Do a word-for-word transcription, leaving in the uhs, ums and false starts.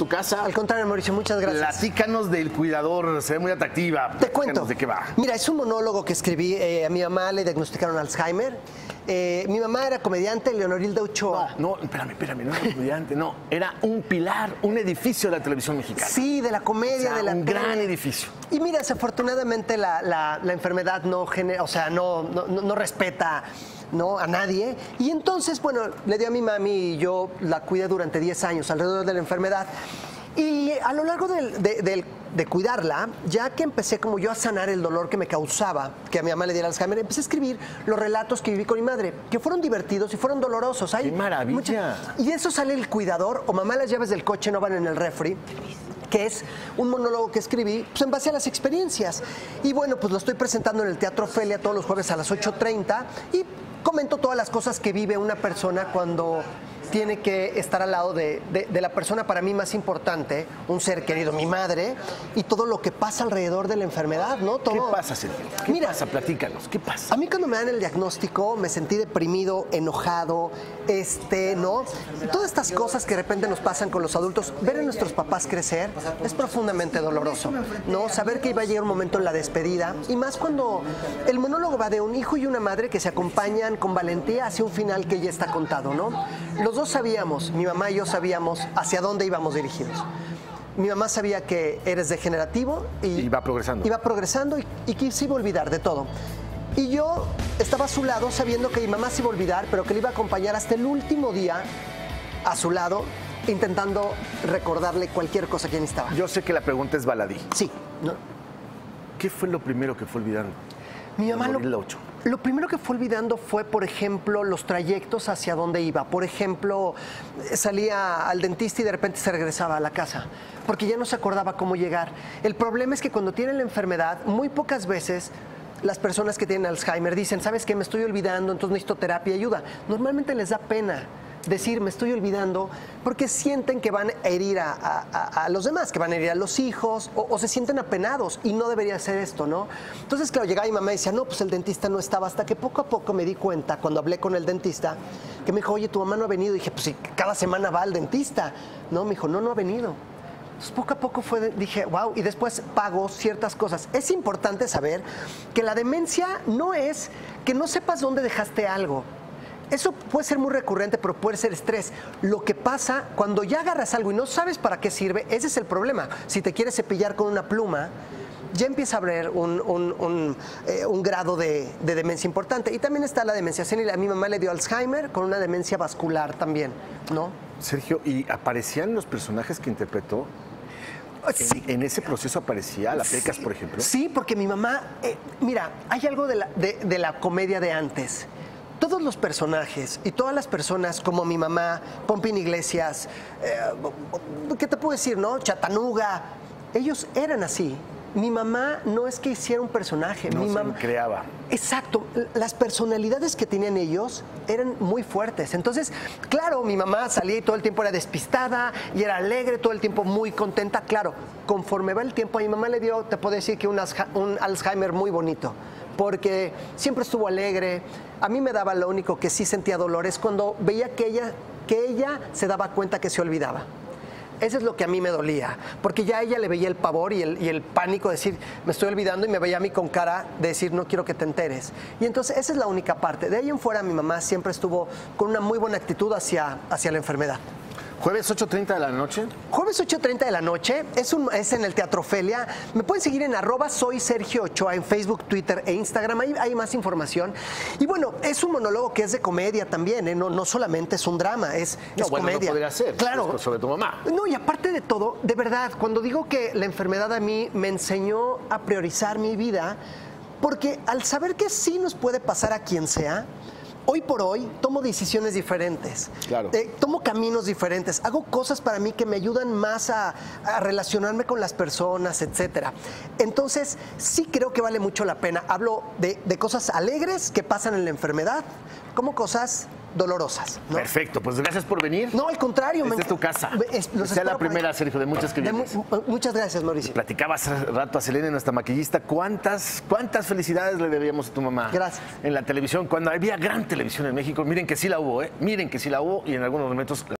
tu casa. Al contrario, Mauricio, muchas gracias. Platícanos del cuidador, se ve muy atractiva. Te cuento. ¿De qué va? Mira, es un monólogo que escribí. Eh, a mi mamá le diagnosticaron Alzheimer. Eh, mi mamá era comediante, Leonorilda Ochoa. No, no, espérame, espérame, no era comediante, no. Era un pilar, un edificio de la televisión mexicana. Sí, de la comedia, O sea, de la un tele. gran edificio. Y mira, desafortunadamente la, la, la enfermedad no genera, o sea, no, no, no respeta, ¿no?, a nadie. Y entonces, bueno, le dio a mi mami y yo la cuidé durante diez años alrededor de la enfermedad. Y a lo largo del- de, del- de cuidarla, ya que empecé como yo a sanar el dolor que me causaba que a mi mamá le diera Alzheimer, empecé a escribir los relatos que viví con mi madre, que fueron divertidos y fueron dolorosos. Hay ¡Qué maravilla! mucha- y de eso sale El Cuidador, o Mamá, las llaves del coche no van en el refri, que es un monólogo que escribí pues, en base a las experiencias. Y bueno, pues lo estoy presentando en el Teatro Ofelia todos los jueves a las ocho treinta y comento todas las cosas que vive una persona cuando tiene que estar al lado de, de- de la persona para mí más importante, un ser querido, mi madre, y todo lo que pasa alrededor de la enfermedad, ¿no? Todo. ¿Qué pasa, Sergio? ¿Qué Mira, pasa? Platícanos, ¿qué pasa? a mí cuando me dan el diagnóstico me sentí deprimido, enojado, este, ¿no? Todas estas cosas que de repente nos pasan con los adultos, ver a nuestros papás crecer es profundamente doloroso, ¿no? Saber que iba a llegar un momento en la despedida, y más cuando el monólogo va de un hijo y una madre que se acompañan con valentía hacia un final que ya está contado, ¿no? Los dos sabíamos, mi mamá y yo sabíamos hacia dónde íbamos dirigidos. Mi mamá sabía que eres degenerativo y Iba progresando. Iba progresando y, y que se iba a olvidar de todo. Y yo estaba a su lado sabiendo que mi mamá se iba a olvidar, pero que le iba a acompañar hasta el último día a su lado, intentando recordarle cualquier cosa que necesitaba. Yo sé que la pregunta es baladí. Sí, ¿no? ¿Qué fue lo primero que fue olvidando? Mi mamá lo, Leonorilda Ochoa. lo primero que fue olvidando fue, por ejemplo, los trayectos hacia dónde iba. Por ejemplo, salía al dentista y de repente se regresaba a la casa, porque ya no se acordaba cómo llegar. El problema es que cuando tienen la enfermedad, muy pocas veces las personas que tienen Alzheimer dicen, ¿sabes qué? Me estoy olvidando, entonces necesito terapia y ayuda. Normalmente les da pena decir, me estoy olvidando, porque sienten que van a herir a, a- a los demás, que van a herir a los hijos, o, o se sienten apenados, y no debería ser esto, ¿no? Entonces, claro, llegaba mi mamá y decía, no, pues el dentista no estaba, hasta que poco a poco me di cuenta, cuando hablé con el dentista, que me dijo, oye, tu mamá no ha venido. Y dije, pues sí, cada semana va al dentista. No, me dijo, no, no ha venido. Entonces, poco a poco fue, dije, wow, y después pago ciertas cosas. Es importante saber que la demencia no es que no sepas dónde dejaste algo. Eso puede ser muy recurrente, pero puede ser estrés. Lo que pasa cuando ya agarras algo y no sabes para qué sirve, ese es el problema. Si te quieres cepillar con una pluma, ya empieza a haber un, un- un, eh, un grado de, de demencia importante. Y también está la demencia senil. A mi mamá le dio Alzheimer con una demencia vascular también, ¿no? Sergio, ¿y aparecían los personajes que interpretó? Sí. En, en ese proceso aparecía la Pecas, por ejemplo. Sí, porque mi mamá, eh, mira, hay algo de la, de, de la comedia de antes. Todos los personajes y todas las personas como mi mamá, Pompín Iglesias, eh, ¿qué te puedo decir, no? Chatanuga, ellos eran así. Mi mamá no es que hiciera un personaje. No mi se mamá creaba. Exacto, las personalidades que tenían ellos eran muy fuertes. Entonces, claro, mi mamá salía y todo el tiempo era despistada y era alegre, todo el tiempo muy contenta. Claro, conforme va el tiempo, a mi mamá le dio, te puedo decir que un, Alzha- un Alzheimer muy bonito, porque siempre estuvo alegre. A mí me daba lo único que sí sentía dolor es cuando veía que ella, que ella se daba cuenta que se olvidaba. Eso es lo que a mí me dolía, porque ya a ella le veía el pavor y el, y el pánico de decir, me estoy olvidando, y me veía a mí con cara de decir, no quiero que te enteres. Y entonces esa es la única parte. De ahí en fuera mi mamá siempre estuvo con una muy buena actitud hacia, hacia la enfermedad. Jueves ocho treinta de la noche. Jueves ocho treinta de la noche, es, un, es en el Teatro Ofelia. Me pueden seguir en arroba soy Sergio Ochoa en Facebook, Twitter e Instagram. Ahí hay más información. Y bueno, es un monólogo que es de comedia también, ¿eh? no, no solamente es un drama, es, No, es bueno, comedia. no podría ser. Claro. Es sobre tu mamá. No, y aparte de todo, de verdad, cuando digo que la enfermedad a mí me enseñó a priorizar mi vida, porque al saber que sí nos puede pasar a quien sea, hoy por hoy tomo decisiones diferentes, Claro. Eh, tomo caminos diferentes, hago cosas para mí que me ayudan más a, a relacionarme con las personas, etcétera. Entonces, sí creo que vale mucho la pena. Hablo de, de cosas alegres que pasan en la enfermedad, como cosas dolorosas, ¿no? Perfecto, pues gracias por venir. No, al contrario. Esta me- es tu casa. Es- los Sea la espero por primera, aquí. Sergio, de muchas que De vienes. mu- muchas gracias, Mauricio. Platicaba hace rato a Selena, nuestra maquillista, cuántas, cuántas felicidades le debíamos a tu mamá. Gracias. En la televisión, cuando había gran televisión en México, miren que sí la hubo, ¿eh? Miren que sí la hubo y en algunos momentos